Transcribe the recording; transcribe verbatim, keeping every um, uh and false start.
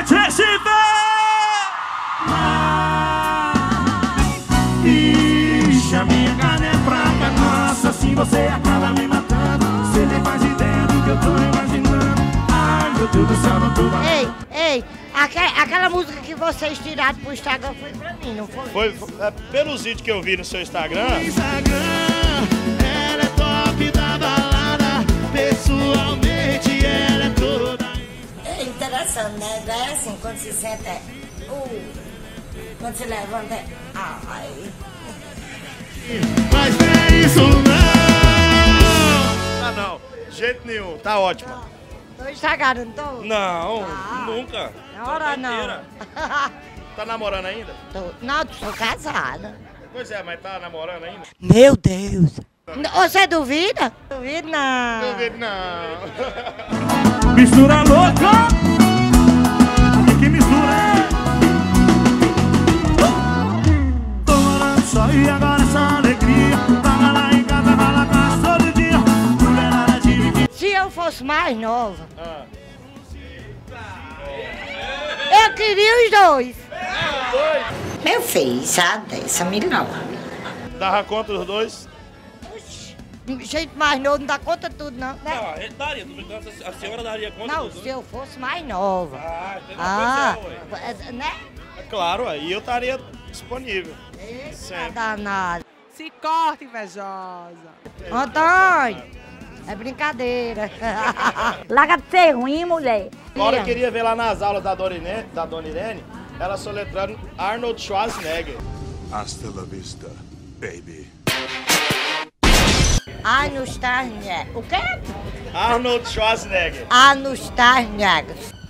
Norte Recife! Ixi, a minha carne é fraca, nossa, assim você acaba me matando. Você nem faz ideia do que eu tô imaginando. Ai, meu Deus do céu, não tô... Ei, ei, aquela, aquela música que vocês tiraram pro Instagram foi pra mim, não foi? Foi, foi é, pelos vídeos que eu vi no seu Instagram. Instagram, ela é top da balada, pessoalmente ela é toda... É interessante, né? É assim, quando se senta, é... Uh, quando se levanta, é... Ai... Mas não é isso não! Ah, não, de jeito nenhum, tá ótimo. Tô estragado, não tô? Não, Ah, nunca. Na hora não. Tá namorando ainda? Tô, não, tô casada. Pois é, mas tá namorando ainda? Meu Deus! Você duvida? Duvido não. Não duvido não. Mistura louca! E que mistura, hein? Tô morando só e agora essa alegria. Tava lá em casa, vai lá pra todo dia. Mulherada de... Se eu fosse mais nova, Ah. eu queria os dois. Dois? Meu filho, sabe dessa milhão. Dava conta dos dois? Oxi, gente mais novo não dá conta de tudo, não, né? Não, ele daria, tô brincando, a senhora daria conta Não, dos se eu fosse mais nova. Ah, tem Ah, uma coisa, ué. é, né? É claro, aí eu estaria disponível. Eita Sempre. danado. Se corta, invejosa. Antônio, é brincadeira. Larga de ser ruim, mulher. Agora eu queria ver lá nas aulas da Dona Irene, da Dona Irene, ela soletrando Arnold Schwarzenegger. Hasta la vista, baby. Anustarnia. O quê? Arnold Schwarzenegger. Anustarnia.